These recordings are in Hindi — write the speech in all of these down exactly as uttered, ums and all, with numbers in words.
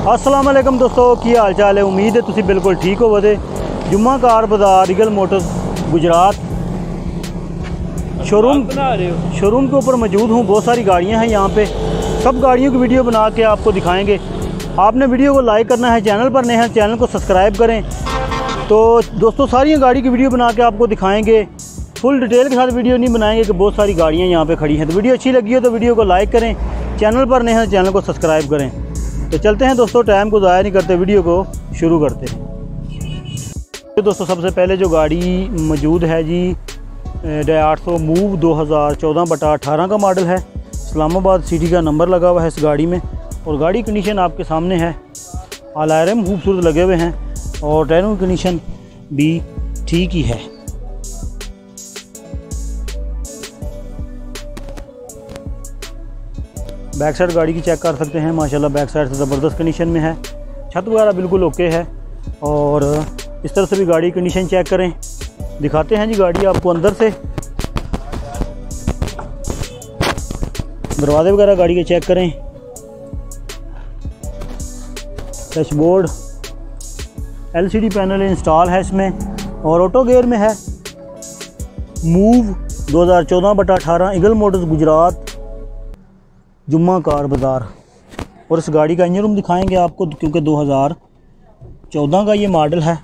अस्सलाम वालेकुम दोस्तों, की हाल चाल है। उम्मीद है तुसी बिल्कुल ठीक हो वधे। जुम्मा कार बाज़ार ईगल मोटर्स गुजरात शोरूम बना रहे हो शोरूम के ऊपर मौजूद हूँ। बहुत सारी गाड़ियाँ हैं यहाँ पे, सब गाड़ियों की वीडियो बना के आपको दिखाएंगे। आपने वीडियो को लाइक करना है, चैनल पर नए हैं चैनल को सब्सक्राइब करें। तो दोस्तों सारी गाड़ी की वीडियो बना के आपको दिखाएंगे, फुल डिटेल के साथ वीडियो नहीं बनाएंगे कि बहुत सारी गाड़ियाँ यहाँ पे खड़ी हैं। तो वीडियो अच्छी लगी हो तो वीडियो को लाइक करें, चैनल पर नए हैं चैनल को सब्सक्राइब करें। तो चलते हैं दोस्तों, टाइम को ज़ाया नहीं करते, वीडियो को शुरू करते हैं। तो दोस्तों सबसे पहले जो गाड़ी मौजूद है जी, आठ सौ मूव दो हज़ार चौदह बटा अठारह का मॉडल है। इस्लामाबाद सिटी का नंबर लगा हुआ है इस गाड़ी में, और गाड़ी कंडीशन आपके सामने है। अलार्म खूबसूरत लगे हुए हैं और टायरों की कंडीशन भी ठीक ही है। बैक साइड गाड़ी की चेक कर सकते हैं, माशाल्लाह बैक साइड से ज़बरदस्त कंडीशन में है। छत वगैरह बिल्कुल ओके है। और इस तरह से भी गाड़ी कंडीशन चेक करें, दिखाते हैं जी गाड़ी आपको अंदर से। दरवाजे वगैरह गाड़ी के चेक करें, डैशबोर्ड एलसीडी पैनल इंस्टॉल है इसमें और ऑटो गियर में है। मूव दो हज़ार चौदह बटा अठारह ईगल मोटर्स गुजरात जुम्मा कार बाज़ार। और इस गाड़ी का इंजन रूम दिखाएंगे आपको, क्योंकि दो हज़ार चौदह का ये मॉडल है।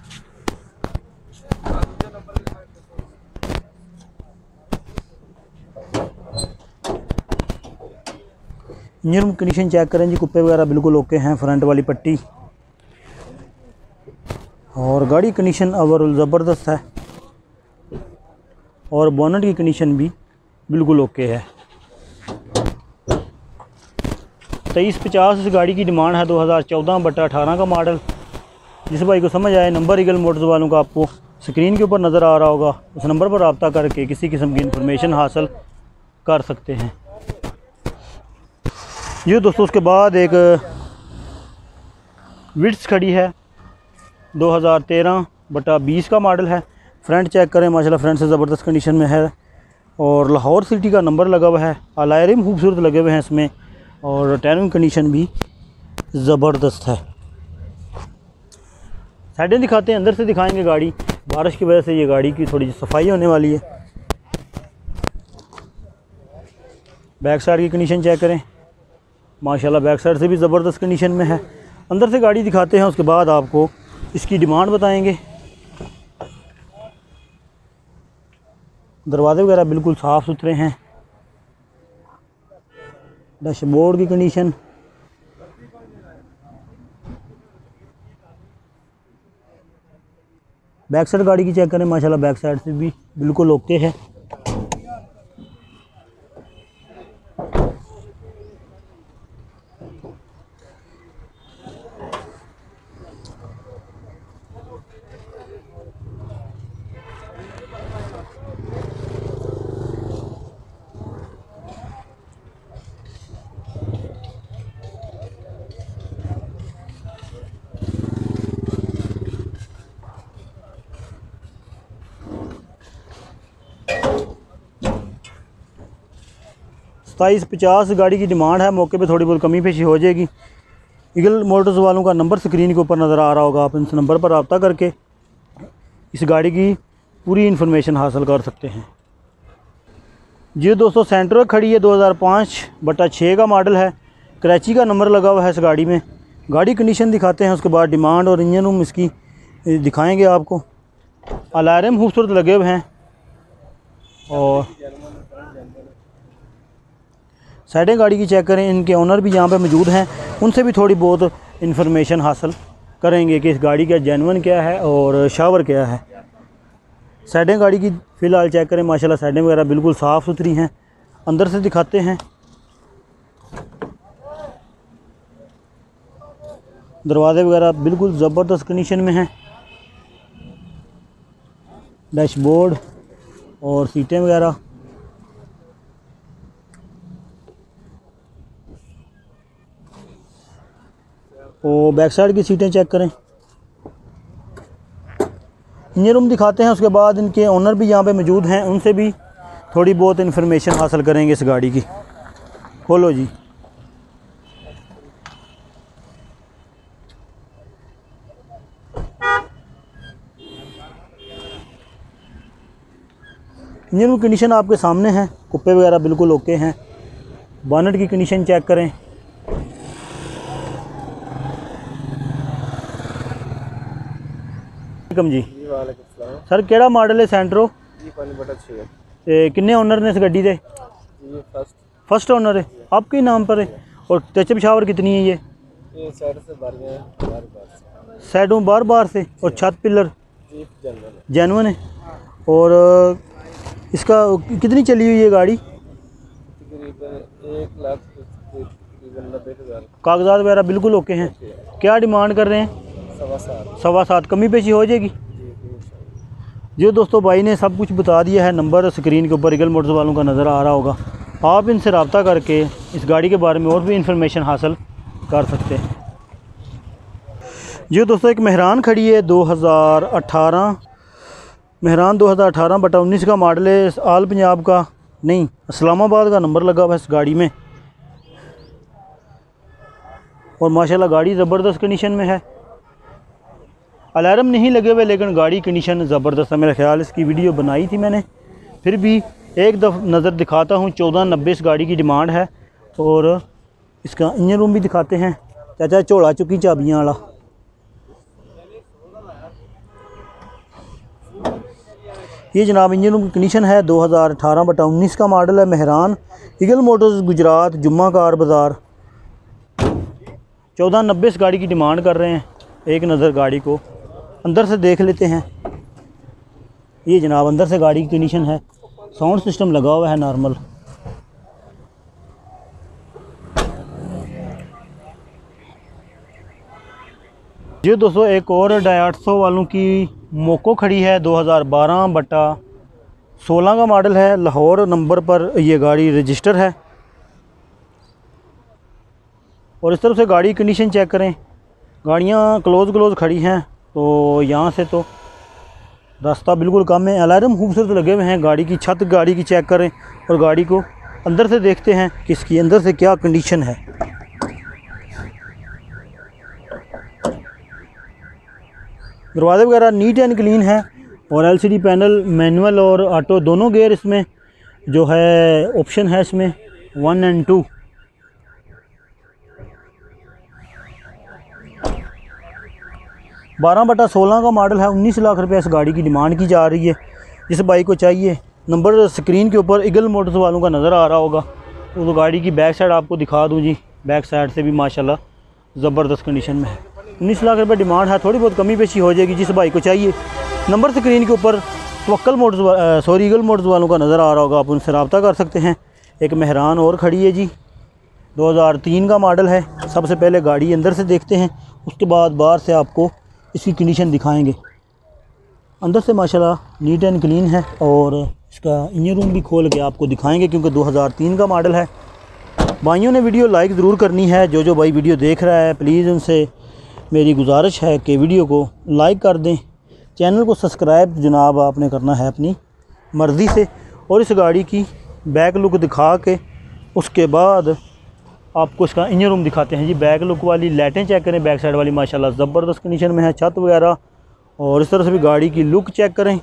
इंजन रूम कंडीशन चेक करें जी, कुप्पे वगैरह बिल्कुल ओके हैं, फ्रंट वाली पट्टी और गाड़ी कंडीशन ओवरऑल ज़बरदस्त है। और बोनट की कंडीशन भी बिल्कुल ओके है। तेईस पचास इस गाड़ी की डिमांड है, दो हज़ार चौदह बटा अठारह का मॉडल। जिस भाई को समझ आए, नंबर ईगल मोटर्स वालों का आपको स्क्रीन के ऊपर नज़र आ रहा होगा, उस नंबर पर रब्ता करके किसी किस्म की इन्फॉर्मेशन हासिल कर सकते हैं। ये दोस्तों उसके बाद एक विट्स खड़ी है, दो हज़ार तेरह बटा बीस का मॉडल है। फ्रंट चेक करें, माशाल्लाह फ्रंट से ज़बरदस्त कंडीशन में है और लाहौर सिटी का नंबर लगा हुआ है। अलार्म खूबसूरत लगे हुए हैं इसमें और टायरिंग कंडीशन भी ज़बरदस्त है। साइडें दिखाते हैं, अंदर से दिखाएंगे गाड़ी। बारिश की वजह से ये गाड़ी की थोड़ी सफाई होने वाली है। बैक साइड की कंडीशन चेक करें, माशाल्लाह बैक साइड से भी ज़बरदस्त कंडीशन में है। अंदर से गाड़ी दिखाते हैं, उसके बाद आपको इसकी डिमांड बताएंगे। दरवाजे वगैरह बिल्कुल साफ़ सुथरे हैं। डैशबोर्ड की कंडीशन, बैक साइड गाड़ी की चेक करें, माशाल्लाह बैक साइड से भी बिल्कुल ओके है। सताईस पचास गाड़ी की डिमांड है, मौके पे थोड़ी बहुत कमी पेशी हो जाएगी। ईगल मोटर्स वालों का नंबर स्क्रीन के ऊपर नज़र आ रहा होगा, आप इस नंबर पर रब्ता करके इस गाड़ी की पूरी इन्फॉर्मेशन हासिल कर सकते हैं। जी दोस्तों सेंट्रो खड़ी है, दो हज़ार पाँच बटा छः का मॉडल है। कराची का नंबर लगा हुआ है इस गाड़ी में। गाड़ी कंडीशन दिखाते हैं, उसके बाद डिमांड और इंजन रूम इसकी दिखाएँगे आपको। अलार्म खूबसूरत लगे हुए हैं और साइडें गाड़ी की चेक करें। इनके ओनर भी यहाँ पे मौजूद हैं, उनसे भी थोड़ी बहुत इन्फॉर्मेशन हासिल करेंगे कि इस गाड़ी का जेन्युइन क्या है और शावर क्या है। साइडें गाड़ी की फ़िलहाल चेक करें, माशाल्लाह साइडें वगैरह बिल्कुल साफ़ सुथरी हैं। अंदर से दिखाते हैं, दरवाजे वगैरह बिल्कुल ज़बरदस्त कंडीशन में हैं। डैशबोर्ड और सीटें वगैरह और बैक साइड की सीटें चेक करें। इंजन रूम दिखाते हैं, उसके बाद इनके ओनर भी यहाँ पे मौजूद हैं, उनसे भी थोड़ी बहुत इन्फॉर्मेशन हासिल करेंगे इस गाड़ी की। खोलो जी। इंजन की कंडीशन आपके सामने है, कुप्पे वगैरह बिल्कुल ओके हैं। बोनट की कंडीशन चेक करें। वेलकम जी। सर केड़ा मॉडल है सेंट्रो? ते किन्ने ओनर ने इस गड्डी दे? फर्स्ट फर्स्ट ओनर है, आपके नाम पर है। और टचअप शावर कितनी है ये? ये साइड से बार गए बार बार साइडों बार बार से, और छत पिलर जेनुइन है। और इसका कितनी चली हुई है गाड़ी? तकरीबन एक लाख तकरीबन नब्बे हज़ार। कागजात वगैरह बिल्कुल ओके हैं। क्या डिमांड कर रहे हैं? सवा सात सवा सात कमी पेशी हो जाएगी जी। दोस्तों भाई ने सब कुछ बता दिया है। नंबर स्क्रीन के ऊपर ईगल मोटर्स वालों का नज़र आ रहा होगा। आप इनसे रब्ता करके इस गाड़ी के बारे में और भी इंफॉर्मेशन हासिल कर सकते हैं जी। दोस्तों एक मेहरान खड़ी है दो हज़ार अठारह, मेहरान दो हज़ार अठारह बटा उन्नीस का मॉडल है। आल पंजाब का नहीं, इस्लामाबाद का नंबर लगा हुआ है इस गाड़ी में। और माशाल्लाह गाड़ी ज़बरदस्त कंडीशन में है। अलार्म नहीं लगे हुए लेकिन गाड़ी कंडीशन ज़बरदस्त है। मेरा ख्याल इसकी वीडियो बनाई थी मैंने, फिर भी एक दफ़ नज़र दिखाता हूँ। चौदह नब्बे इस गाड़ी की डिमांड है। और इसका इंजन रूम भी दिखाते हैं। चाचा झोला चुकी चाबियाँ वाला। ये जनाब इंजन रूम की कंडीशन है। दो हज़ार अठारह बटा उन्नीस का मॉडल है। मेहरान ईगल मोटर्स गुजरात जुम्मा कार बाज़ार। चौदह नब्बे इस गाड़ी की डिमांड कर रहे हैं। एक नज़र गाड़ी को अंदर से देख लेते हैं। ये जनाब अंदर से गाड़ी की कंडीशन है। साउंड सिस्टम लगा हुआ है नॉर्मल। जी दोस्तों एक और डाई आठ सौ वालों की मोको खड़ी है। दो हज़ार बारह बटा सोलह का मॉडल है। लाहौर नंबर पर ये गाड़ी रजिस्टर है। और इस तरफ से गाड़ी की कंडीशन चेक करें। गाड़ियाँ क्लोज क्लोज खड़ी हैं, तो यहाँ से तो रास्ता बिल्कुल कम है। अलार्म खूबसूरत लगे हुए हैं। गाड़ी की छत गाड़ी की चेक करें और गाड़ी को अंदर से देखते हैं कि इसकी अंदर से क्या कंडीशन है। दरवाजे वगैरह नीट एंड क्लीन है। और एलसीडी पैनल मैनुअल और ऑटो दोनों गेयर इसमें जो है ऑप्शन है इसमें वन एंड टू। बारह बटा सोलह का मॉडल है। उन्नीस लाख रुपए इस गाड़ी की डिमांड की जा रही है। जिस बाइक को चाहिए नंबर स्क्रीन के ऊपर ईगल मोटर्स वालों का नज़र आ रहा होगा। तो, तो गाड़ी की बैक साइड आपको दिखा दूं जी। बैक साइड से भी माशाल्लाह ज़बरदस्त कंडीशन में है। उन्नीस लाख रुपए डिमांड है। थोड़ी बहुत कमी पेशी हो जाएगी। जिस बाइक को चाहिए नंबर स्क्रीन के ऊपर Tawakkal motors sorry eagle motors वालों का नज़र आ रहा होगा। आप उनसे रब्ता कर सकते हैं। एक मेहरान और खड़ी है जी। दो हज़ार तीन का मॉडल है। सबसे पहले गाड़ी अंदर से देखते हैं, उसके बाद बाहर से आपको इसकी कंडीशन दिखाएंगे। अंदर से माशाल्लाह नीट एंड क्लीन है। और इसका इंजन रूम भी खोल के आपको दिखाएंगे क्योंकि दो हज़ार तीन का मॉडल है। भाइयों ने वीडियो लाइक ज़रूर करनी है। जो जो भाई वीडियो देख रहा है प्लीज़ उनसे मेरी गुजारिश है कि वीडियो को लाइक कर दें। चैनल को सब्सक्राइब जनाब आपने करना है अपनी मर्ज़ी से। और इस गाड़ी की बैक लुक दिखा के उसके बाद आपको इसका इंजन रूम दिखाते हैं जी। बैक लुक वाली लाइटें चेक करें। बैक साइड वाली माशाल्लाह ज़बरदस्त कंडीशन में है। छत वगैरह और इस तरह से भी गाड़ी की लुक चेक करें।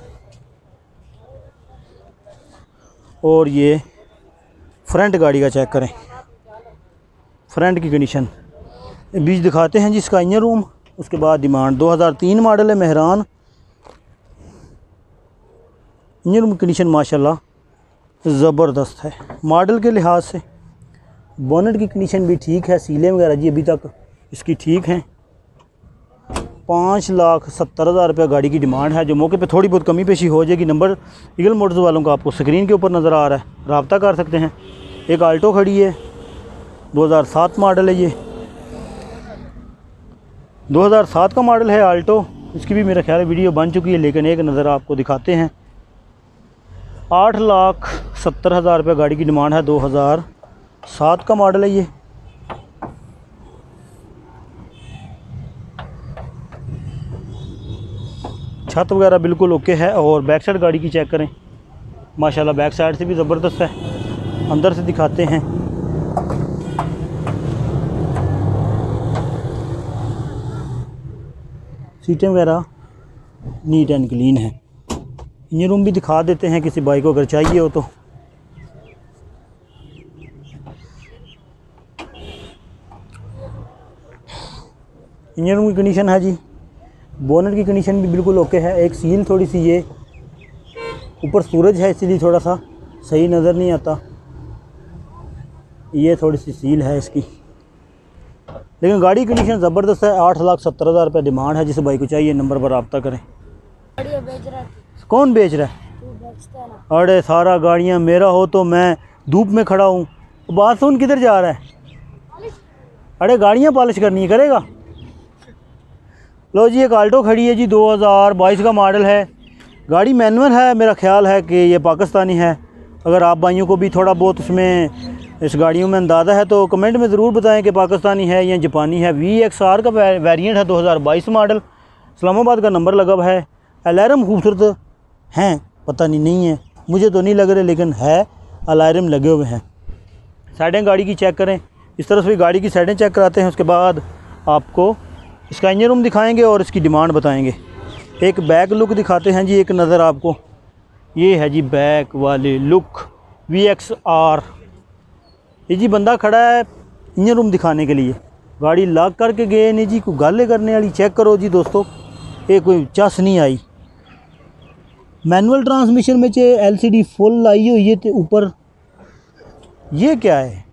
और ये फ्रंट गाड़ी का चेक करें, फ्रंट की कंडीशन। बीच दिखाते हैं जी इसका इंजन रूम। उसके बाद डिमांड दो हज़ार तीन मॉडल है। मेहरान इंजन रूम की कंडीशन माशाल्लाह ज़बरदस्त है मॉडल के लिहाज से। बोनट की कंडीशन भी ठीक है। सीलें वगैरह जी अभी तक इसकी ठीक हैं। पाँच लाख सत्तर हज़ार रुपये गाड़ी की डिमांड है। जो मौके पे थोड़ी बहुत कमी पेशी हो जाएगी। नंबर ईगल मोटर्स वालों का आपको स्क्रीन के ऊपर नज़र आ रहा है, रब्ता कर सकते हैं। एक आल्टो खड़ी है। दो हज़ार सात मॉडल है। ये दो हज़ार सात का मॉडल है आल्टो। इसकी भी मेरा ख्याल है वीडियो बन चुकी है, लेकिन एक नज़र आपको दिखाते हैं। आठ लाख सत्तर हज़ार रुपये गाड़ी की डिमांड है। दो हज़ार सात का मॉडल है ये। छत वगैरह बिल्कुल ओके है। और बैक साइड गाड़ी की चेक करें माशाल्लाह बैक साइड से भी ज़बरदस्त है। अंदर से दिखाते हैं। सीटें वगैरह नीट एंड क्लीन है। इंजन रूम भी दिखा देते हैं किसी भाई को अगर चाहिए हो तो। इंजन रूम की कंडीशन है जी, बोनट की कंडीशन भी बिल्कुल ओके है। एक सील थोड़ी सी, ये ऊपर सूरज है इसीलिए थोड़ा सा सही नज़र नहीं आता, ये थोड़ी सी सील है इसकी, लेकिन गाड़ी की कंडीशन ज़बरदस्त है। आठ लाख सत्तर हज़ार रुपये डिमांड है। जिस भाई को चाहिए नंबर पर रब्ता करें। बेच रहा है। कौन बेच रहा है? तू बेचता है ना। अरे सारा गाड़ियाँ मेरा हो तो मैं धूप में खड़ा हूँ। बात सुन, किधर जा रहा है? अरे गाड़ियाँ पॉलिश करनी है, करेगा? लो जी, एक आल्टो खड़ी है जी, दो हज़ार बाईस का मॉडल है। गाड़ी मैनुअल है, मेरा ख्याल है कि ये पाकिस्तानी है। अगर आप भाइयों को भी थोड़ा बहुत उसमें इस गाड़ियों में अंदाज़ा है तो कमेंट में ज़रूर बताएं कि पाकिस्तानी है या जापानी है। वी एक्स आर का वेरिएंट है, दो हज़ार बाईस मॉडल, इस्लामाबाद का नंबर लगा हुआ है। अलार्म खूबसूरत हैं, पता नहीं नहीं है, मुझे तो नहीं लग रहे, लेकिन है, अलार्म लगे हुए हैं। साइडें गाड़ी की चेक करें, इस तरह से गाड़ी की साइडें चेक कराते हैं। उसके बाद आपको इसका इंजन रूम दिखाएंगे और इसकी डिमांड बताएंगे। एक बैक लुक दिखाते हैं जी, एक नज़र आपको। ये है जी बैक वाली लुक वी एक्स आर। ये जी बंदा खड़ा है इंजन रूम दिखाने के लिए, गाड़ी लॉक करके गए नहीं जी, कोई गाले करने वाली। चेक करो जी दोस्तों, ये कोई चस नहीं आई। मैनुअल ट्रांसमिशन में चे एलसीडी फुल आई हुई है तो ऊपर ये क्या है,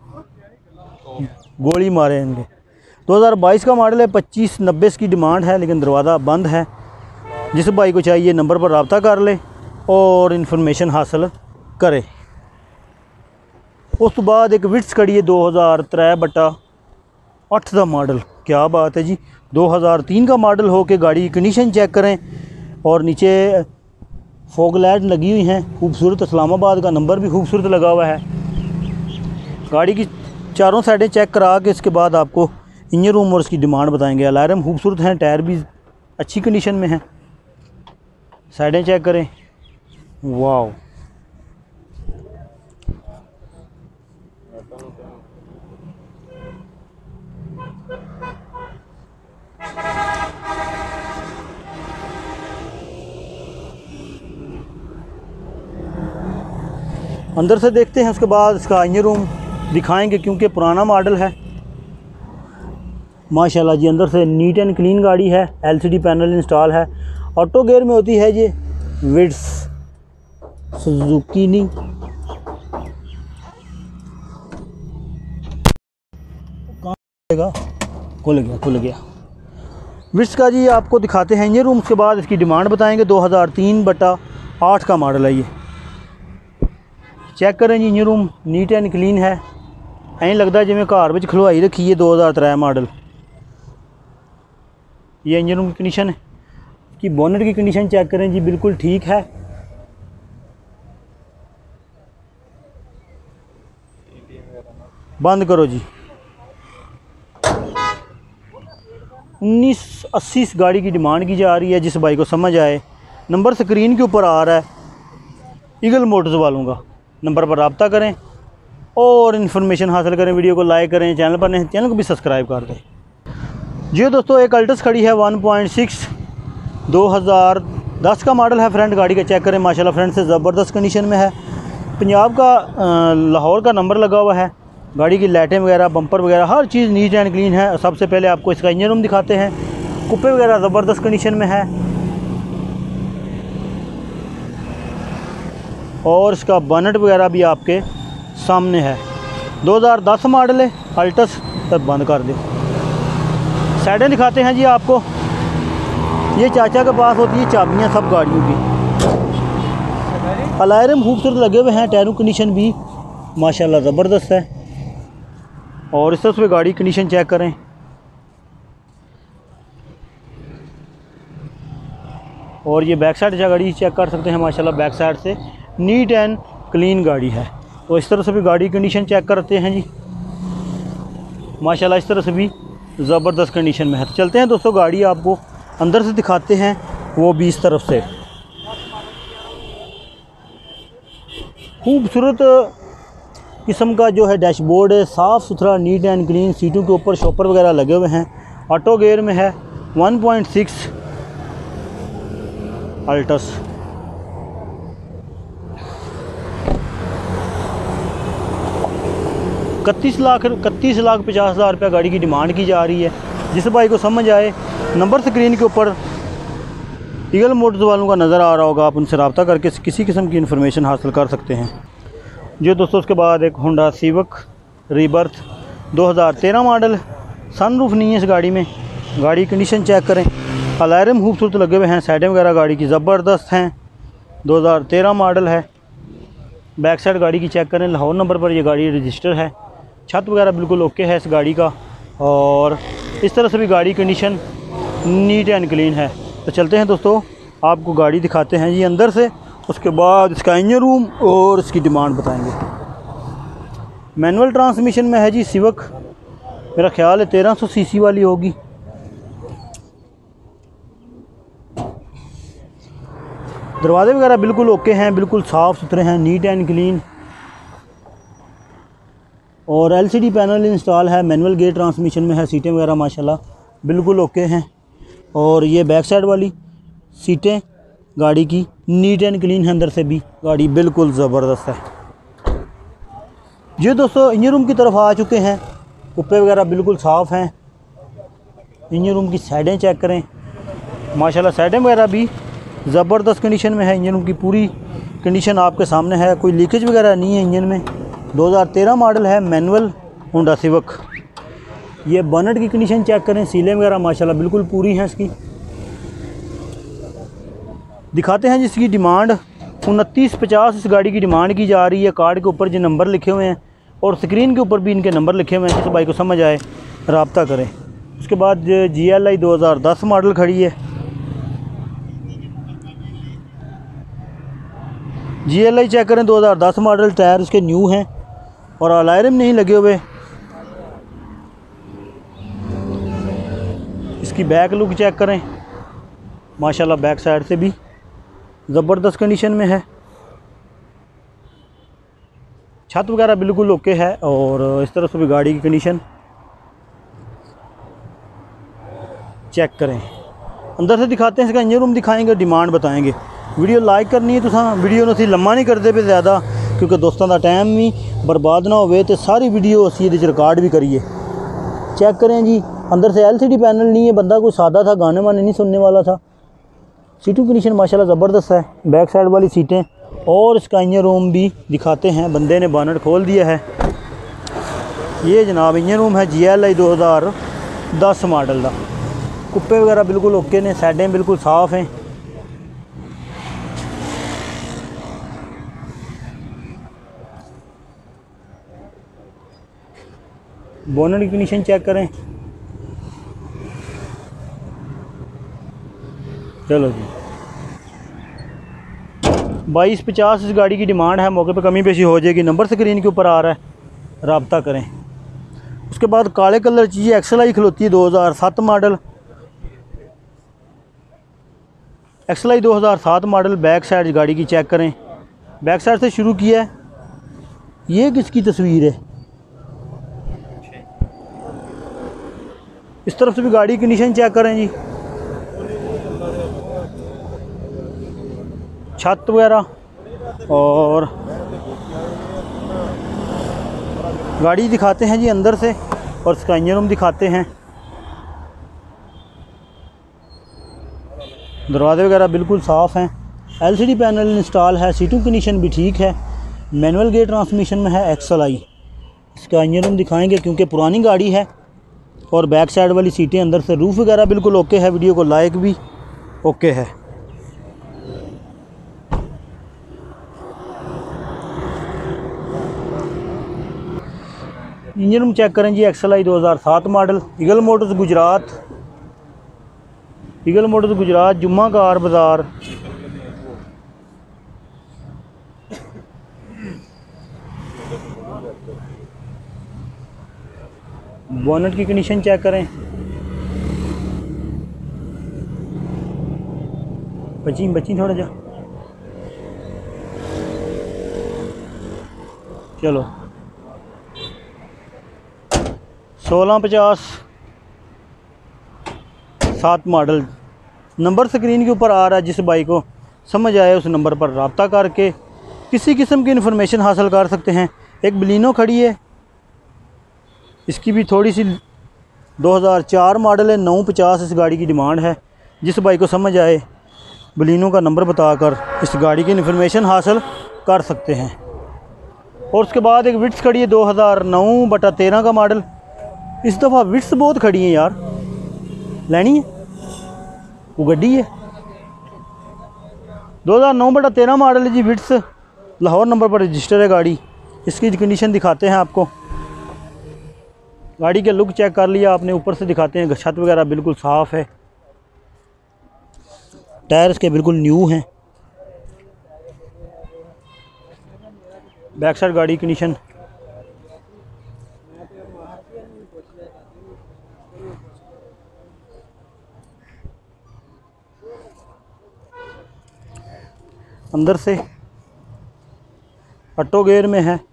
गोली मारे इनके। दो हज़ार बाईस का मॉडल है, पच्चीस नब्बे की डिमांड है, लेकिन दरवाज़ा बंद है। जिस भाई को चाहिए नंबर पर रब्ता कर ले और इन्फॉर्मेशन हासिल करे। उस तो बाद एक विट्स खड़ी है, दो हज़ार त्रै बटा अठ का मॉडल। क्या बात है जी, दो हज़ार तीन का मॉडल हो के गाड़ी की कंडीशन चेक करें। और नीचे फॉग लाइट लगी हुई हैं खूबसूरत, इस्लामाबाद का नंबर भी खूबसूरत लगा हुआ है। गाड़ी की चारों साइडें चेक करा के इसके बाद आपको इंजन रूम और इसकी डिमांड बताएंगे। अलार्म खूबसूरत हैं, टायर भी अच्छी कंडीशन में हैं। साइडें चेक करें, वाव। अंदर से देखते हैं, उसके बाद इसका इंजन रूम दिखाएंगे क्योंकि पुराना मॉडल है। माशाल्लाह जी, अंदर से नीट एंड क्लीन गाड़ी है। एलसीडी पैनल इंस्टॉल है, ऑटो गियर में होती है ये विट्स सुजुकी नहीं। खुल गया खुल गया विट्स का जी। आपको दिखाते हैं इंजन रूम, के बाद इसकी डिमांड बताएंगे। दो हज़ार तीन बटा आठ का मॉडल है ये। चेक करें जी, engine room neat and clean है, ऐं लगता है जिमें घर में खलवाई रखी है। दो हज़ार त्रै मॉडल। ये इंजन रूम की कंडीशन है। कि बोनेट की कंडीशन चेक करें जी, बिल्कुल ठीक है। बंद करो जी। उन्नीस अस्सी इस गाड़ी की डिमांड की जा रही है। जिस भाई को समझ आए, नंबर स्क्रीन के ऊपर आ रहा है, ईगल मोटर्स वालों का नंबर पर रब्ता करें और इन्फॉर्मेशन हासिल करें। वीडियो को लाइक करें, चैनल पर नहीं चैनल को भी सब्सक्राइब कर दें जी। दोस्तों, एक अल्टस खड़ी है वन पॉइंट सिक्स, दो हज़ार दस का मॉडल है। फ्रंट गाड़ी का चेक करें, माशाल्लाह फ्रंट से ज़बरदस्त कंडीशन में है। पंजाब का लाहौर का नंबर लगा हुआ है। गाड़ी की लाइटें वगैरह, बम्पर वगैरह, हर चीज़ नीट एंड क्लीन है। सबसे पहले आपको इसका इंजन रूम दिखाते हैं। कुप्पे वगैरह ज़बरदस्त कंडीशन में है और इसका बोनेट वगैरह भी आपके सामने है। दो हज़ार दस मॉडल है अल्टस। तब बंद कर दे। साइडें दिखाते हैं जी आपको। ये चाचा के पास होती है चाबियाँ सब गाड़ियों की। अलार्म खूबसूरत लगे हुए हैं, टायरों कंडीशन भी माशाल्लाह ज़बरदस्त है। और इस तरह से गाड़ी कंडीशन चेक करें। और ये बैक साइड से गाड़ी चेक कर सकते हैं, माशाल्लाह बैक साइड से नीट एंड क्लीन गाड़ी है। तो इस तरह से भी गाड़ी कंडीशन चेक करते हैं जी, माशाल्लाह इस तरह से भी ज़बरदस्त कंडीशन में है। तो चलते हैं दोस्तों, गाड़ी आपको अंदर से दिखाते हैं, वो भी इस तरफ से। खूबसूरत किस्म का जो है डैशबोर्ड है, साफ़ सुथरा नीट एंड क्लीन। सीटों के ऊपर शॉपर वगैरह लगे हुए हैं। ऑटो गियर में है। One point six Altis. इकतीस लाख इकतीस लाख पचास हज़ार रुपये गाड़ी की डिमांड की जा रही है। जिस भाई को समझ आए, नंबर स्क्रीन के ऊपर ईगल मोटर्स वालों का नज़र आ रहा होगा, आप उनसे रब्ता करके किसी किस्म की इन्फॉर्मेशन हासिल कर सकते हैं। जो दोस्तों उसके बाद एक होंडा सिविक रीबर्थ दो हज़ार तेरह मॉडल, सनरूफ नहीं है इस गाड़ी में। गाड़ी कंडीशन चेक करें, अलार्म खूबसूरत लगे हुए हैं, साइडें वगैरह गाड़ी की ज़बरदस्त हैं। दो हज़ार तेरह मॉडल है। बैक साइड गाड़ी की चेक करें, लाहौर नंबर पर ये गाड़ी रजिस्टर है। छत वगैरह बिल्कुल ओके है इस गाड़ी का, और इस तरह से भी गाड़ी कंडीशन नीट एंड क्लीन है। तो चलते हैं दोस्तों, आपको गाड़ी दिखाते हैं जी अंदर से, उसके बाद इसका इंजन रूम और इसकी डिमांड बताएंगे। मैनुअल ट्रांसमिशन में है जी सिविक, मेरा ख्याल है तेरह सौ सीसी वाली होगी। दरवाजे वगैरह बिल्कुल ओके हैं, बिल्कुल साफ़ सुथरे हैं, नीट एंड क्लीन। और एलसीडी पैनल इंस्टॉल है, मैनुअल गेयर ट्रांसमिशन में है। सीटें वगैरह माशाल्लाह बिल्कुल ओके हैं। और ये बैक साइड वाली सीटें गाड़ी की नीट एंड क्लीन है, अंदर से भी गाड़ी बिल्कुल ज़बरदस्त है। ये दोस्तों इंजन रूम की तरफ आ चुके हैं, कुप्पे वगैरह बिल्कुल साफ़ हैं। इंजन रूम की साइडें चेक करें, माशाल्लाह साइडें वगैरह भी ज़बरदस्त कंडीशन में है। इंजन रूम की पूरी कंडीशन आपके सामने है, कोई लीकेज वगैरह नहीं है इंजन में। दो हज़ार तेरह मॉडल है, मैनुअल होंडा सिविक। ये बोनट की कंडीशन चेक करें, सीलें वगैरह माशाल्लाह बिल्कुल पूरी हैं इसकी। दिखाते हैं जिसकी डिमांड उनतीस पचास इस गाड़ी की डिमांड की जा रही है। कार्ड के ऊपर जो नंबर लिखे हुए हैं और स्क्रीन के ऊपर भी इनके नंबर लिखे हुए हैं, जिस भाई को समझ आए रब्ता करें। उसके बाद जी एल आई दो हज़ार दस मॉडल खड़ी है। जी एल आई चेक करें, दो हज़ार दस मॉडल, टायर उसके न्यू हैं और अलार्म नहीं लगे हुए। इसकी बैक लुक चेक करें, माशाल्लाह बैक साइड से भी ज़बरदस्त कंडीशन में है। छत वगैरह बिल्कुल ओके है, और इस तरह से भी गाड़ी की कंडीशन चेक करें। अंदर से दिखाते हैं, इसका इंजन रूम दिखाएंगे, डिमांड बताएंगे। वीडियो लाइक करनी है तुसा वीडियो नूं असीं लम्मा नहीं करते पे ज़्यादा, क्योंकि दोस्तों का टाइम भी बर्बाद ना होवे, तो सारी वीडियो असीं इहदे च रिकॉर्ड भी करिए। चेक करें जी, अंदर से एलसीडी पैनल नहीं है, बंदा कोई सादा था, गाने वाने नहीं सुनने वाला था। सीटों कंडीशन माशाल्लाह ज़बरदस्त है, बैक साइड वाली सीटें। और इसका इंजन रूम भी दिखाते हैं, बंदे ने बोनट खोल दिया है। ये जनाब इंजन रूम है जी एल आई दो हज़ार दस मॉडल का। कुप्पे वगैरह बिल्कुल ओके ने, साइडें बिल्कुल साफ़ हैं। बोनट की कंडीशन चेक करें। चलो जी, बाईस पचास इस गाड़ी की डिमांड है, मौके पे कमी पेशी हो जाएगी। नंबर स्क्रीन के ऊपर आ रहा है, रब्ता करें। उसके बाद काले कलर की एक्सल आई खलोती है, दो हज़ार सात मॉडल। एक्सल आई दो हज़ार सात मॉडल। बैक साइड गाड़ी की चेक करें, बैक साइड से शुरू किया है। ये किसकी तस्वीर है? इस तरफ से भी गाड़ी की कंडीशन चेक करें जी, छत वगैरह। और गाड़ी दिखाते हैं जी अंदर से, और इसका इंजन रूम दिखाते हैं। दरवाजे वगैरह बिल्कुल साफ़ हैं, एलसीडी पैनल इंस्टॉल है, सीटों कंडीशन भी ठीक है। मैनुअल गेयर ट्रांसमिशन में है एक्सल आई। इसका इंजन रूम दिखाएंगे क्योंकि पुरानी गाड़ी है। और बैक साइड वाली सीटें, अंदर से रूफ़ वगैरह बिल्कुल ओके है, वीडियो को लाइक भी ओके है। इंजन रूम चेक करें जी, एक्सल आई दो हज़ार सात model. Eagle Motors Gujrat, Eagle Motors Gujrat, जुम्मा कार बाज़ार। बोनट की कंडीशन चेक करें, बची बची थोड़ा जा। चलो सोलह पचास सात मॉडल। नंबर स्क्रीन के ऊपर आ रहा है, जिस बाइक को समझ आए उस नंबर पर रब्ता करके किसी किस्म की इन्फॉर्मेशन हासिल कर सकते हैं। एक बलिनो खड़ी है, इसकी भी थोड़ी सी दो हज़ार चार मॉडल है, नौ पचास इस गाड़ी की डिमांड है। जिस भाई को समझ आए बलिनो का नंबर बताकर इस गाड़ी की इन्फॉर्मेशन हासिल कर सकते हैं। और उसके बाद एक विट्स खड़ी है दो हज़ार नौ बटा तेरह का मॉडल। इस दफ़ा विट्स बहुत खड़ी है यार, लेनी है वो गड्डी है। दो हज़ार नौ बटा तेरह मॉडल है जी, विट्स, लाहौर नंबर पर रजिस्टर है गाड़ी। इसकी कंडीशन दिखाते हैं आपको। गाड़ी के लुक चेक कर लिया आपने, ऊपर से दिखाते हैं। छत वगैरह बिल्कुल साफ़ है, टायर इसके बिल्कुल न्यू हैं। बैक साइड गाड़ी कंडीशन, अंदर से ऑटो गेयर में है।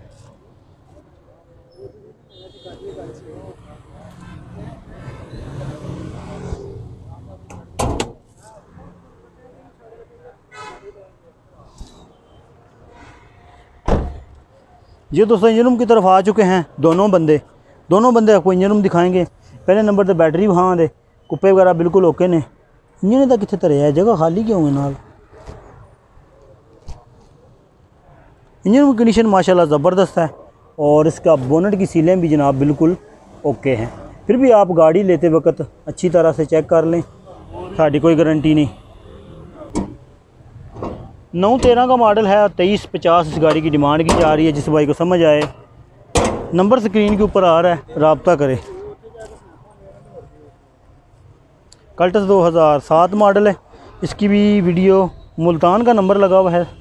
ये दोस्तों इंजन रूम की तरफ आ चुके हैं दोनों बंदे। दोनों बंदे आपको इंजन रूम दिखाएंगे। पहले नंबर तो बैटरी वहाँ दे, कुप्पे वगैरह बिल्कुल ओके ने। इंजन तक कितने तरह है, जगह खाली क्यों है नाल। इंजन रूम की कंडीशन माशाल्लाह ज़बरदस्त है और इसका बोनट की सीलें भी जनाब बिल्कुल ओके हैं। फिर भी आप गाड़ी लेते वक्त अच्छी तरह से चेक कर लें, साड़ी कोई गारंटी नहीं। नौ तेरह का मॉडल है, तेईस पचास इस गाड़ी की डिमांड की जा रही है। जिस भाई को समझ आए नंबर स्क्रीन के ऊपर आ रहा है, रब्ता करें। कल्टस दो हज़ार सात मॉडल है, इसकी भी वीडियो मुल्तान का नंबर लगा हुआ है।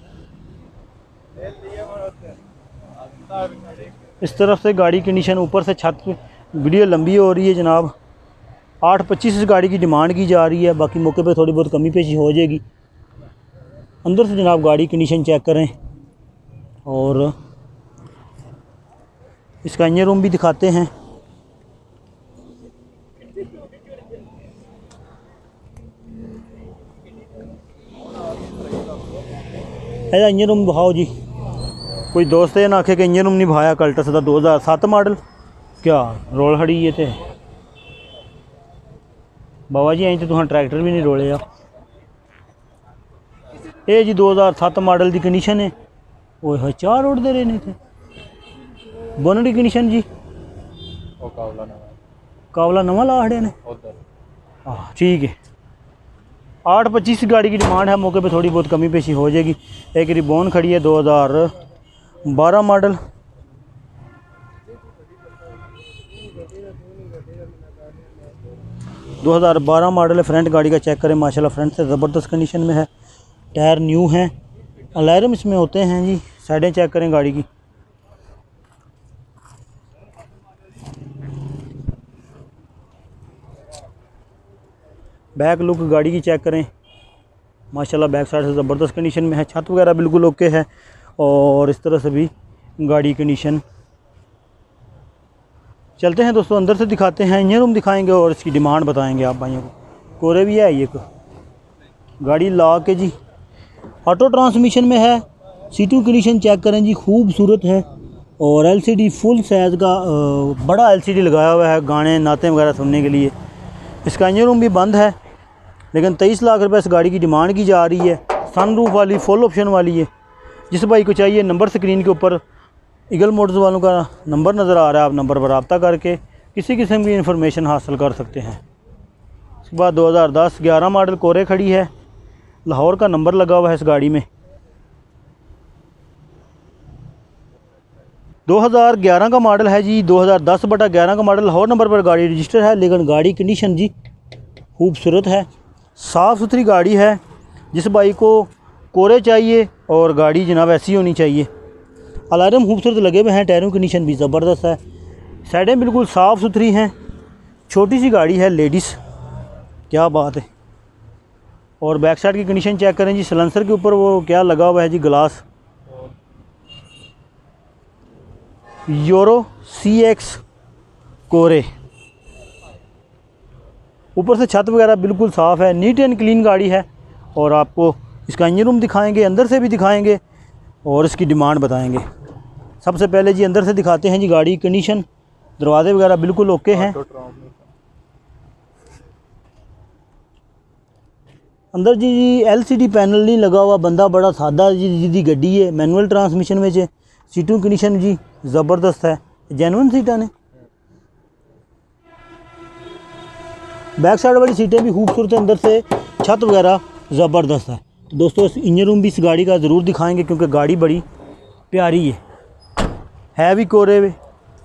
इस तरफ से गाड़ी कंडीशन, ऊपर से छत पे वीडियो लंबी हो रही है जनाब। आठ पच्चीस इस गाड़ी की डिमांड की जा रही है, बाकी मौके पे थोड़ी बहुत कमी पेशी हो जाएगी। अंदर से जनाब गाड़ी कंडीशन चेक करें और इसका इंजन रूम भी दिखाते हैं। ऐसा इंजन रूम दिखाओ जी, कोई दोस्त है ना आखे कि इंजन रूम नहीं भाया। कल्टस का दो हज़ार सत्त मॉडल, क्या रोल खड़ी ये थे बाबा जी। अं तो तुम ट्रैक्टर भी नहीं रोले आ। ये जी दो हज़ार सत्त मॉडल की कंडीशन है। वो है चार उड़ते रहे नहीं थे। बोनट की कंडीशन जी, कावला नवा ला खड़े ने। हाँ ठीक है। आठ पच्चीस गाड़ी की डिमांड है, मौके पे थोड़ी बहुत कमी पेशी हो जाएगी। एक रिबॉन खड़ी है दो हज़ार बारह मॉडल। दो हज़ार बारह मॉडल है। फ्रंट गाड़ी का चेक करें, माशाल्लाह फ्रंट से ज़बरदस्त कंडीशन में है। टायर न्यू हैं, अलार्म इसमें होते हैं जी। साइडें चेक करें गाड़ी की। बैक लुक गाड़ी की चेक करें, माशाल्लाह बैक साइड से ज़बरदस्त कंडीशन में है। छत वगैरह बिल्कुल ओके है और इस तरह से भी गाड़ी कंडीशन। चलते हैं दोस्तों अंदर से दिखाते हैं, इंजन रूम दिखाएंगे और इसकी डिमांड बताएंगे आप भाइयों को। कोरे भी है ये को गाड़ी ला के जी। ऑटो ट्रांसमिशन में है। सीटू कंडीशन चेक करें जी, खूबसूरत है। और एलसीडी फुल साइज़ का बड़ा एलसीडी लगाया हुआ है गाने नाते वगैरह सुनने के लिए। इसका इंजन रूम भी बंद है, लेकिन तेईस लाख रुपए इस गाड़ी की डिमांड की जा रही है। सनरूफ वाली फुल ऑप्शन वाली है। जिस भाई को चाहिए नंबर स्क्रीन के ऊपर ईगल मोटर्स वालों का नंबर नज़र आ रहा है, आप नंबर पर रब्ता करके किसी किस्म की इन्फॉर्मेशन हासिल कर सकते हैं। उसके बाद दो हज़ार दस ग्यारह मॉडल कोरे खड़ी है, लाहौर का नंबर लगा हुआ है इस गाड़ी में। दो हज़ार ग्यारह का मॉडल है जी, दो हज़ार दस बटा ग्यारह का मॉडल। लाहौर नंबर पर गाड़ी रजिस्टर है, लेकिन गाड़ी कंडीशन जी खूबसूरत है, साफ़ सुथरी गाड़ी है। जिस भाई को कोरे चाहिए और गाड़ी जनाब ऐसी होनी चाहिए। अलार्म खूबसूरत लगे हुए हैं, टायरों की कंडीशन भी ज़बरदस्त है, साइडें बिल्कुल साफ़ सुथरी हैं। छोटी सी गाड़ी है लेडीज़, क्या बात है। और बैक साइड की कंडीशन चेक करें जी, सलेंसर के ऊपर वो क्या लगा हुआ है जी, ग्लास यूरो सी एक्स कोरे। ऊपर से छत वगैरह बिल्कुल साफ़ है, नीट एंड क्लीन गाड़ी है। और आपको इसका इंजन रूम दिखाएंगे, अंदर से भी दिखाएंगे और इसकी डिमांड बताएंगे। सबसे पहले जी अंदर से दिखाते हैं जी गाड़ी कंडीशन। दरवाजे वगैरह बिल्कुल ओके हैं। अंदर जी जी एलसीडी पैनल नहीं लगा हुआ, बंदा बड़ा सादा जी जी गड्डी है, मैनुअल ट्रांसमिशन में जे सीटों कंडीशन जी ज़बरदस्त है, जेन्युइन सीटा ने। बैक साइड वाली सीटें भी खूबसूरत है, अंदर से छत वगैरह ज़बरदस्त है। तो दोस्तों इस इंजन रूम भी इस गाड़ी का ज़रूर दिखाएंगे क्योंकि गाड़ी बड़ी प्यारी है है भी कोरे हुए।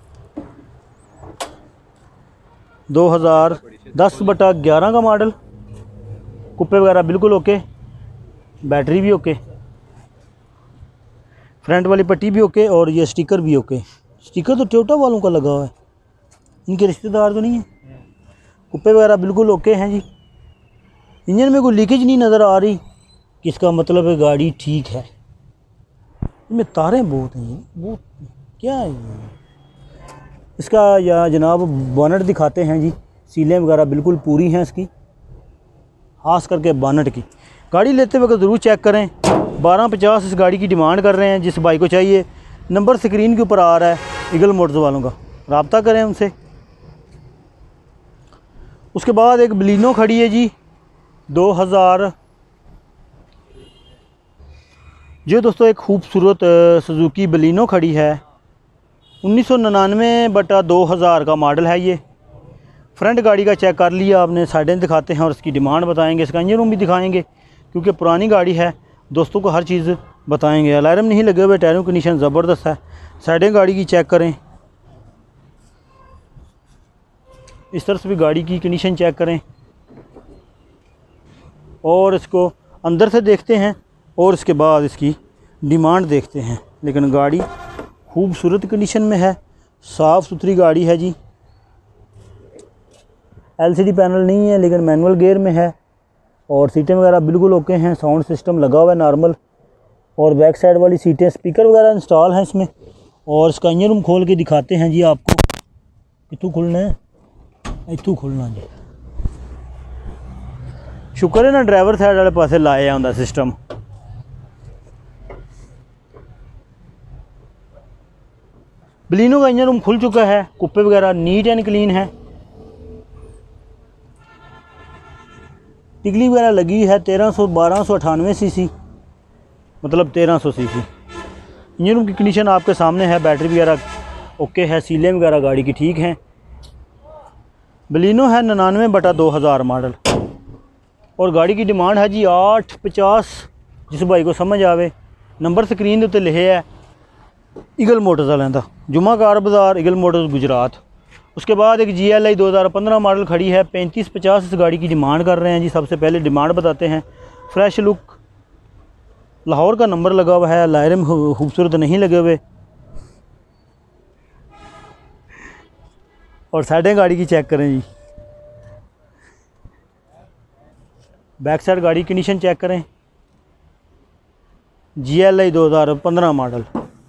दो हज़ार दस बटा ग्यारह का मॉडल, कुप्पे वगैरह बिल्कुल ओके, बैटरी भी ओके, फ्रंट वाली पट्टी भी ओके और ये स्टिकर भी ओके। स्टिकर तो टोयोटा वालों का लगा हुआ है, इनके रिश्तेदार तो नहीं है। कुप्पे वगैरह बिल्कुल ओके हैं जी। इंजन में कोई लीकेज नहीं नज़र आ रही, किसका मतलब है गाड़ी ठीक है। इनमें तारें बहुत हैं, ये बहुत क्या है ये। इसका या जनाब बोनट दिखाते हैं जी, सीलें वगैरह बिल्कुल पूरी हैं इसकी, खास करके बोनट की। गाड़ी लेते वक्त ज़रूर चेक करें। बारह पचास इस गाड़ी की डिमांड कर रहे हैं, जिस भाई को चाहिए नंबर स्क्रीन के ऊपर आ रहा है ईगल मोटर्स वालों का, रब्ता करें उनसे। उसके बाद एक बलिनो खड़ी है जी दो हज़ार, जो दोस्तों एक खूबसूरत सुजुकी बलिनो खड़ी है, उन्नीस सौ निन्यानवे बटा दो हज़ार का मॉडल है ये। फ्रंट गाड़ी का चेक कर लिया आपने, साइडें दिखाते हैं और इसकी डिमांड बताएंगे, इसका इंजन रूम भी दिखाएंगे क्योंकि पुरानी गाड़ी है दोस्तों को हर चीज़ बताएंगे। अलार्म नहीं लगे हुए, टायरों की कंडीशन ज़बरदस्त है। साइडें गाड़ी की चेक करें, इस तरह से भी गाड़ी की कंडीशन चेक करें और इसको अंदर से देखते हैं और इसके बाद इसकी डिमांड देखते हैं। लेकिन गाड़ी खूबसूरत कंडीशन में है, साफ़ सुथरी गाड़ी है जी। एलसीडी पैनल नहीं है लेकिन मैनुअल गियर में है और सीटें वगैरह बिल्कुल ओके हैं। साउंड सिस्टम लगा हुआ है नॉर्मल और बैक साइड वाली सीटें स्पीकर वगैरह इंस्टॉल हैं इसमें। और इसका इंजन रूम खोल के दिखाते हैं जी आपको। कितों खुलना है, इतों खुलना जी। शुक्र है ना ड्राइवर साइड वाले पासे लाया होंदा सिस्टम। बलिनो का इंजन रूम खुल चुका है, कुप्पे वगैरह नीट एंड क्लीन है, टिकली वगैरह लगी है तेरह सौ बारह सौ अठानवे सी सी, मतलब तेरह सौ सी सी। इंजन रूम की कंडीशन आपके सामने है, बैटरी वगैरह ओके है, सीलें वगैरह गाड़ी की ठीक हैं। बलिनो है निन्यानवे बटा दो हज़ार मॉडल और गाड़ी की डिमांड है जी आठ पचास। जिस भाई को समझ आवे नंबर स्क्रीन के उत्ते लिखे है ईगल मोटर्स वालों का, जुमा कार बाज़ार ईगल मोटर्स गुजरात। उसके बाद एक जी एल आई दो हज़ार पंद्रह मॉडल खड़ी है, पैंतीस पचास इस गाड़ी की डिमांड कर रहे हैं जी। सबसे पहले डिमांड बताते हैं। फ्रेश लुक, लाहौर का नंबर लगा हुआ है, लायरम खूबसूरत नहीं लगे हुए और साइडें गाड़ी की चेक करें जी। बैक साइड गाड़ी कंडीशन चेक करें, जी एल आई दो हज़ार पंद्रह मॉडल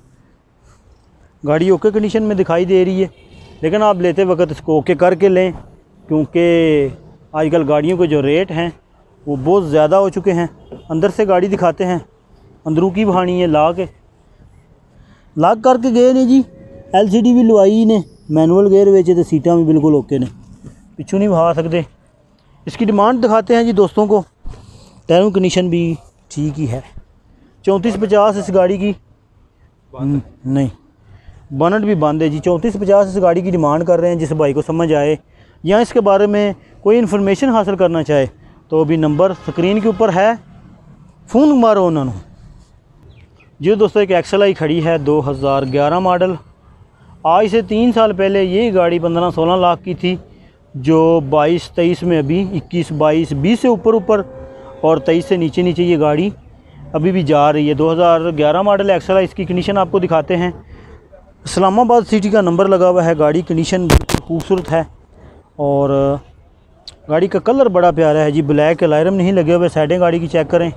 गाड़ी ओके कंडीशन में दिखाई दे रही है, लेकिन आप लेते वक्त इसको ओके करके लें क्योंकि आजकल गाड़ियों के जो रेट हैं वो बहुत ज़्यादा हो चुके हैं। अंदर से गाड़ी दिखाते हैं, अंदरों की बहानी है, ला के लाग करके गए ने जी। एलसीडी भी लवाई ने, मैनुअल गेयर वेचे तो सीटां भी बिल्कुल ओके ने, पिछू नहीं बहा सकते। इसकी डिमांड दिखाते हैं जी दोस्तों को। टायरों कंडीशन भी ठीक ही है, चौंतीस पचास इस गाड़ी की नहीं, बोनट भी बंद है जी। चौंतीस पचास इस गाड़ी की डिमांड कर रहे हैं। जिस भाई को समझ आए या इसके बारे में कोई इन्फॉर्मेशन हासिल करना चाहे तो अभी नंबर स्क्रीन के ऊपर है, फ़ोन मारो उन्होंने जी। दोस्तों एक एक्सल आई खड़ी है दो हज़ार ग्यारह मॉडल। आज से तीन साल पहले ये गाड़ी पंद्रह सोलह लाख की थी, जो बाईस तेईस में अभी इक्कीस बाईस बीस से ऊपर ऊपर और तेईस से नीचे नीचे ये गाड़ी अभी भी जा रही है। दो हज़ार ग्यारह मॉडल एक्सल आई। इसकी कंडीशन आपको दिखाते हैं। इस्लामाबाद सिटी का नंबर लगा हुआ है, गाड़ी कंडीशन खूबसूरत है और गाड़ी का कलर बड़ा प्यारा है जी, ब्लैक। लायरम नहीं लगे हुए। साइडें गाड़ी की चेक करें,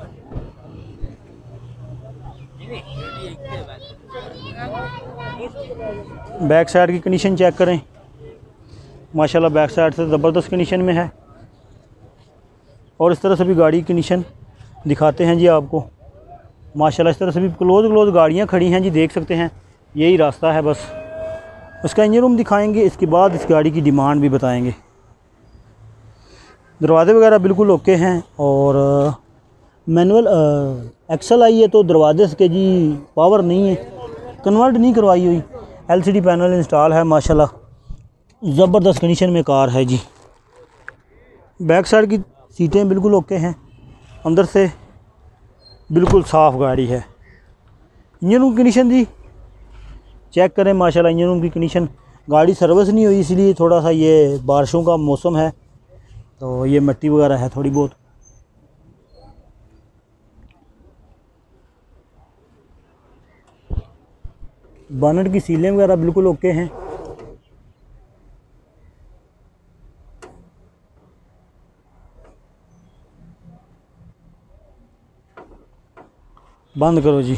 बैक साइड की कंडीशन चेक करें, माशाल्लाह बैक साइड से ज़बरदस्त कंडीशन में है। और इस तरह से भी गाड़ी की कंडीशन दिखाते हैं जी आपको। माशाल्लाह इस तरह से भी क्लोज क्लोज गाड़ियाँ खड़ी हैं जी, देख सकते हैं। यही रास्ता है बस, उसका इंजन रूम दिखाएंगे, इसके बाद इस गाड़ी की डिमांड भी बताएंगे। दरवाज़े वगैरह बिल्कुल ओके हैं और मैनुअल एक्सल आई है तो दरवाजे के जी पावर नहीं है, कन्वर्ट नहीं करवाई हुई। एलसीडी पैनल इंस्टॉल है माशाल्लाह, ज़बरदस्त कंडीशन में कार है जी। बैक साइड की सीटें बिल्कुल ओके हैं, अंदर से बिल्कुल साफ़ गाड़ी है। इंजन रूम कंडीशन जी चेक करें माशाल्लाह, इंजन रूम की कंडीशन। गाड़ी सर्विस नहीं हुई इसलिए थोड़ा सा ये बारिशों का मौसम है तो ये मिट्टी वगैरह है थोड़ी बहुत। बोनट की सीलें वगैरह बिल्कुल ओके हैं। बंद करो जी।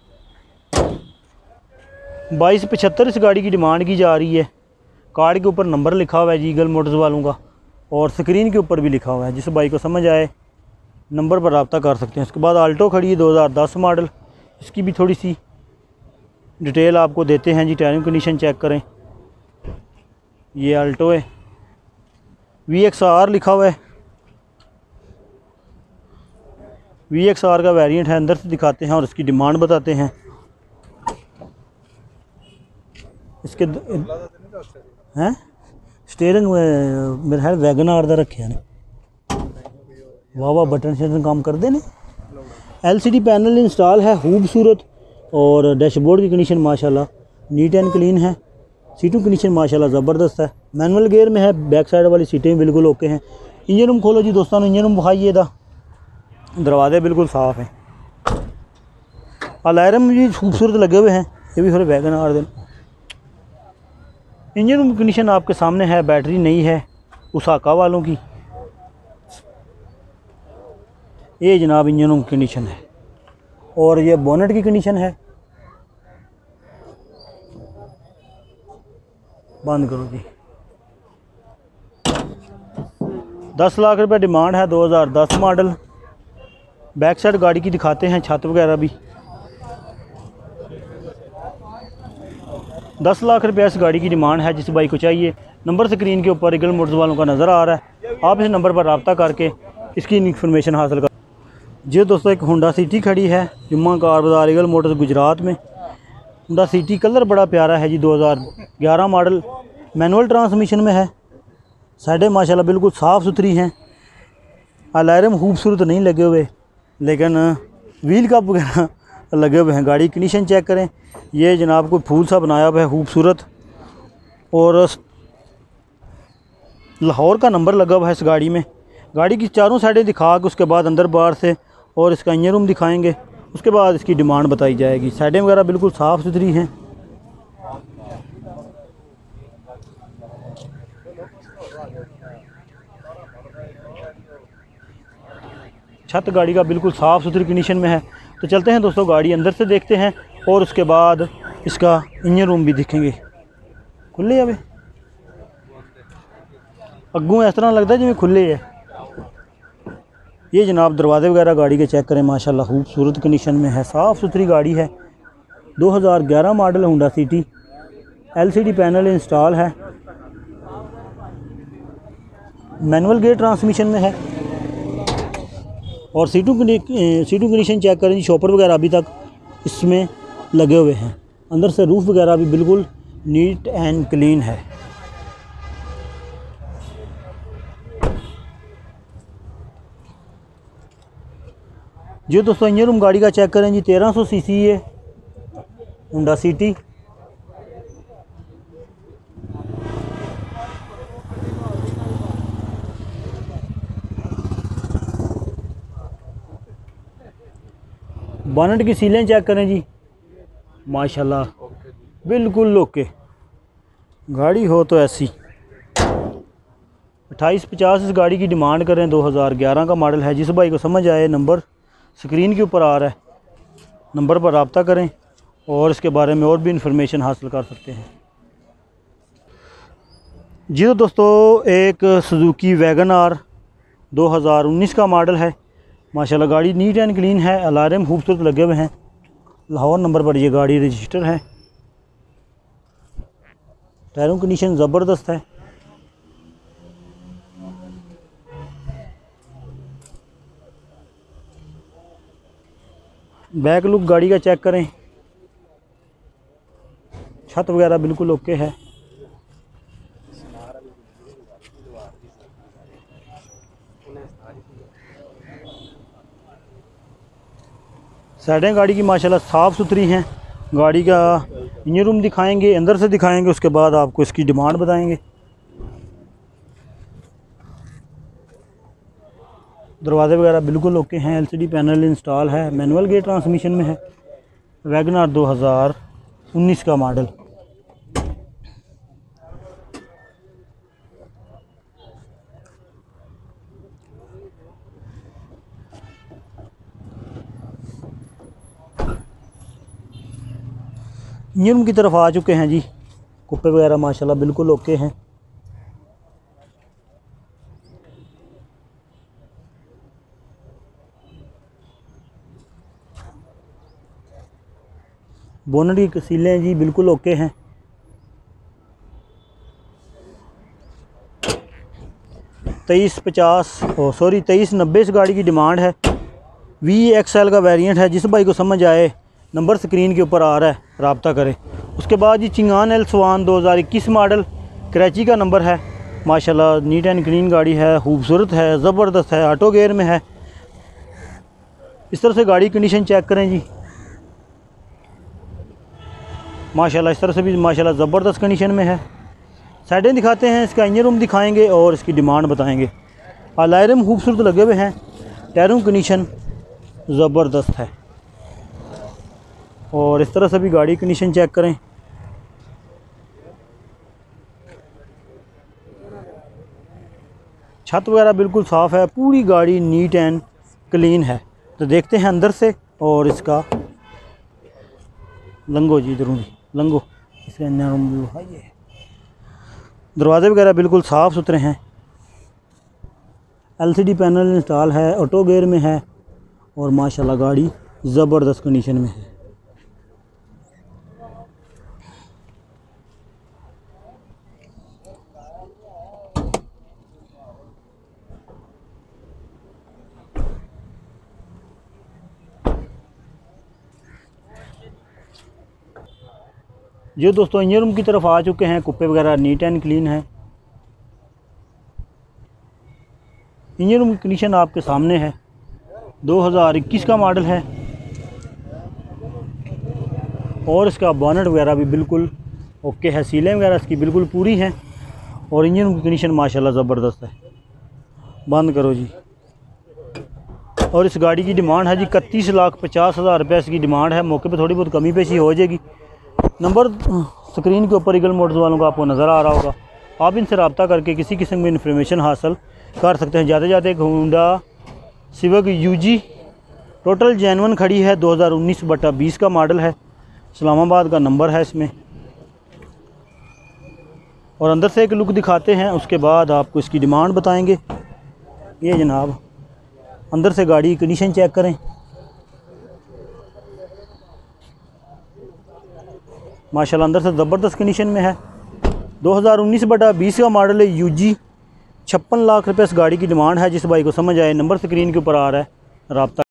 बाईस पचहत्तर इस गाड़ी की डिमांड की जा रही है। कार्ड के ऊपर नंबर लिखा हुआ है जी ईगल मोटर्स वालों का, और स्क्रीन के ऊपर भी लिखा हुआ है। जिस बाइक को समझ आए नंबर पर रब्ता कर सकते हैं। उसके बाद आल्टो खड़ी है दो हज़ार दस मॉडल, इसकी भी थोड़ी सी डिटेल आपको देते हैं जी। टायरिंग कंडीशन चेक करें, ये आल्टो है, वी एक्स आर लिखा हुआ है, वी एक्स आर का वेरिएंट है। अंदर से दिखाते हैं और इसकी डिमांड बताते हैं। इसके हैं स्टेयरिंग मेरे ख्याल वैगन आर दा रखे हैं, वाह वाह बटन शटन काम कर देने। एलसीडी पैनल इंस्टॉल है खूबसूरत, और डैशबोर्ड की कंडीशन माशाल्लाह नीट एंड क्लीन है। सीटों की कंडीशन माशाल्लाह ज़बरदस्त है। मैनुअल गेयर में है, बैक साइड वाली सीटें बिल्कुल ओके हैं। इंजन रूम खोलो जी दोस्तों, इंजन रूम दिखाइए दा, दरवाजे बिल्कुल साफ़ हैं। अलार्म भी खूबसूरत लगे हुए हैं, ये भी थोड़े वैगन आर दे। इंजन रूम कंडीशन आपके सामने है, बैटरी नहीं है उसाका वालों की। ये जनाब इंजन रूम कंडीशन है, और ये बोनट की कंडीशन है। बंद करो जी। दस लाख रुपए डिमांड है, दो हज़ार दस मॉडल। बैक साइड गाड़ी की दिखाते हैं, छत वगैरह भी। दस लाख रुपये इस गाड़ी की डिमांड है। जिस बाइक को चाहिए नंबर स्क्रीन के ऊपर ईगल मोटर्स वालों का नज़र आ रहा है, आप इस नंबर पर रब्ता करके इसकी इन्फॉर्मेशन हासिल कर। जी दोस्तों, एक होंडा सिटी खड़ी है जुम्मा कार बाज़ार ईगल मोटर्स गुजरात में। होंडा सिटी कलर बड़ा प्यारा है जी, दो हज़ार ग्यारह मॉडल, मैनुअल ट्रांसमिशन में है। साइडें माशाल्लाह बिल्कुल साफ़ सुथरी हैं। अलार्म खूबसूरत नहीं लगे हुए, लेकिन व्हील कप वगैरह लगे हुए हैं। गाड़ी कंडीशन चेक करें, ये जनाब कोई फूल सा बनाया हुआ है खूबसूरत, और लाहौर का नंबर लगा हुआ है इस गाड़ी में। गाड़ी की चारों साइडें दिखा के उसके बाद अंदर बाहर से और इसका इंजन रूम दिखाएंगे, उसके बाद इसकी डिमांड बताई जाएगी। साइडें वगैरह बिल्कुल साफ़ सुथरी हैं। छत गाड़ी का बिल्कुल साफ़ सुथरी कंडीशन में है। तो चलते हैं दोस्तों, गाड़ी अंदर से देखते हैं और उसके बाद इसका इंजन रूम भी दिखेंगे। खुले अभी अग्गू इस तरह लगता है जिवें खुले है। ये जनाब दरवाजे वगैरह गाड़ी के चेक करें, माशाल्लाह खूबसूरत कंडीशन में है, साफ़ सुथरी गाड़ी है। दो हज़ार ग्यारह model Honda City, LCD panel install है, मैनुअल गियर ट्रांसमिशन में है। और सीटों सीटों कंडीशन चेक करें जी, शॉपर वगैरह अभी तक इसमें लगे हुए हैं। अंदर से रूफ़ वगैरह भी बिल्कुल नीट एंड क्लीन है। जी दोस्तों, इंजन रूम गाड़ी का चेक करें जी, तेरह सौ सी सी है होंडा सिटी। बोनट की सीलें चेक करें जी, माशाल्लाह बिल्कुल ओके। गाड़ी हो तो ऐसी। अट्ठाईस पचास इस गाड़ी की डिमांड करें, दो हज़ार ग्यारह का मॉडल है। जिस भाई को समझ आए नंबर स्क्रीन के ऊपर आ रहा है, नंबर पर रब्ता करें और इसके बारे में और भी इंफॉर्मेशन हासिल कर सकते हैं। जी तो दोस्तों, एक सुजुकी वैगन आर दो हज़ार उन्नीस का मॉडल है। माशाल्लाह गाड़ी नीट एंड क्लीन है, अलार्म खूबसूरत लगे हुए हैं। लाहौर नंबर पर ये गाड़ी रजिस्टर है। टायरों की कंडीशन ज़बरदस्त है। बैक लुक गाड़ी का चेक करें, छत वगैरह बिल्कुल ओके है। साइडें गाड़ी की माशाल्लाह साफ़ सुथरी हैं। गाड़ी का इंजन रूम दिखाएंगे, अंदर से दिखाएंगे, उसके बाद आपको इसकी डिमांड बताएंगे। दरवाजे वगैरह बिल्कुल ओके हैं। एलसीडी पैनल इंस्टॉल है। मैनुअल गियर ट्रांसमिशन में है। वैगनआर दो हज़ार उन्नीस का मॉडल। इंजन रूम की तरफ आ चुके हैं जी। कुप्पे वगैरह माशाल्लाह बिल्कुल ओके हैं। बोनट की सीलें जी बिल्कुल ओके हैं। तेईस पचास ओ सॉरी तेईस नब्बे इस गाड़ी की डिमांड है। वी एक्सएल का वेरिएंट है। जिस भाई को समझ आए नंबर स्क्रीन के ऊपर आ रहा है, रब्ता करें। उसके बाद जी चिंगान एल स्वान दो हज़ार इक्कीस मॉडल, कराची का नंबर है। माशाल्लाह नीट एंड क्लीन गाड़ी है, खूबसूरत है, ज़बरदस्त है, ऑटो गेयर में है। इस तरह से गाड़ी कंडीशन चेक करें जी। माशाल्लाह इस तरह से भी माशाल्लाह ज़बरदस्त कंडीशन में है। साइडें दिखाते हैं, इसका इंजन रूम दिखाएंगे और इसकी डिमांड बताएंगे। अलायरम खूबसूरत लगे हुए हैं। टायरों कंडीशन ज़बरदस्त है। और इस तरह से भी गाड़ी कंडीशन चेक करें। छत वगैरह बिल्कुल साफ़ है। पूरी गाड़ी नीट एंड क्लीन है। तो देखते हैं अंदर से और इसका लंगो जी जरूर लंगो इसका ये दरवाजे वगैरह बिल्कुल साफ़ सुथरे हैं। एलसीडी पैनल इंस्टॉल है, ऑटो गेयर में है और माशाल्लाह गाड़ी ज़बरदस्त कंडीशन में है। जो दोस्तों इंजन रूम की तरफ आ चुके हैं। कुप्पे वगैरह नीट एंड क्लीन है। इंजन रूम की कंडीशन आपके सामने है। दो हज़ार इक्कीस का मॉडल है और इसका बोनट वगैरह भी बिल्कुल ओके है। सीलें वगैरह इसकी बिल्कुल पूरी हैं और इंजन रूम की कंडीशन माशाल्लाह ज़बरदस्त है। बंद करो जी। और इस गाड़ी की डिमांड है जी इकतीस लाख पचास हज़ार रुपये इसकी डिमांड है। मौके पे थोड़ी बहुत कमी पेशी हो जाएगी। नंबर स्क्रीन के ऊपर ईगल मोटर्स वालों का आपको नज़र आ रहा होगा। आप इनसे रब्ता करके किसी किस्म की इन्फॉर्मेशन हासिल कर सकते हैं। जाते जाते एक होंडा सिविक यूजी टोटल जैनवन खड़ी है। दो हज़ार उन्नीस बटा बीस का मॉडल है। इस्लामाबाद का नंबर है इसमें। और अंदर से एक लुक दिखाते हैं, उसके बाद आपको इसकी डिमांड बताएंगे। ये जनाब अंदर से गाड़ी की कंडीशन चेक करें। माशाल्लाह अंदर से ज़बरदस्त कंडीशन में है। दो हज़ार उन्नीस बटा बीस का मॉडल है। यूजी छप्पन लाख रुपए इस गाड़ी की डिमांड है। जिस भाई को समझ आए नंबर स्क्रीन के ऊपर आ रहा है, रब्ता